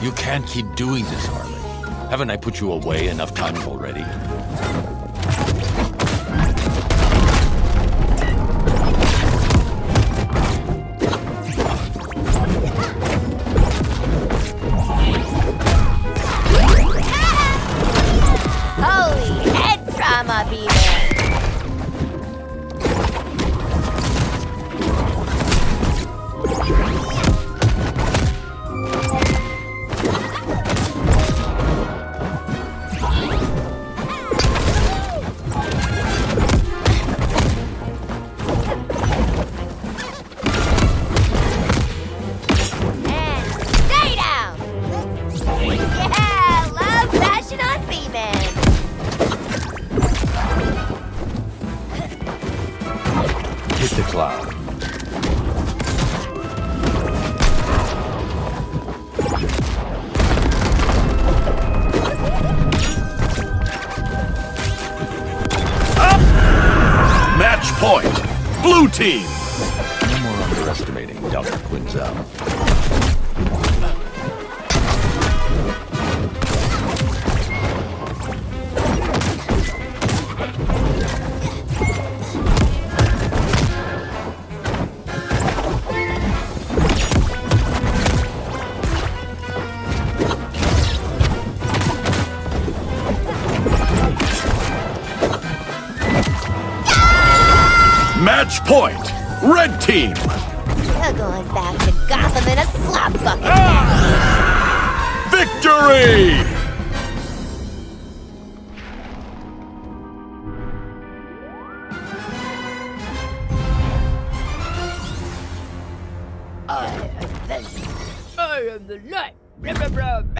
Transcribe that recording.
You can't keep doing this, Harley. Haven't I put you away enough times already? Holy head trauma, Beaver! Hit the cloud. Match point! Blue team! No more underestimating Dr. Quinzel. Match point! Red team! You're going back to Gotham in a slop bucket. Victory! I am the light.